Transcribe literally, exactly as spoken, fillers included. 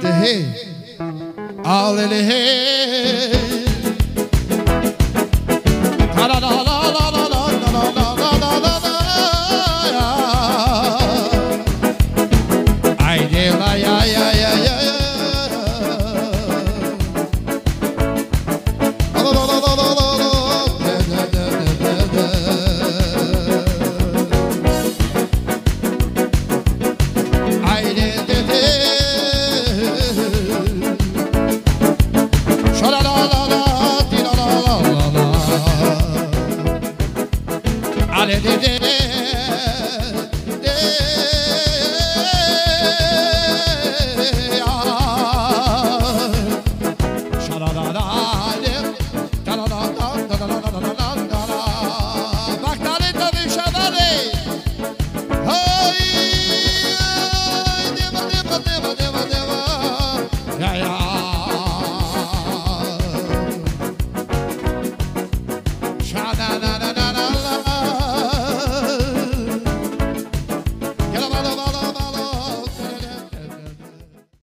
hey, all in the head. La la la la la la la la la la la la. Ay de la ya ya ya ya. La la la la la la. Ay de de de. Sha la la la la, di la la la la la. Ale de de de. Na na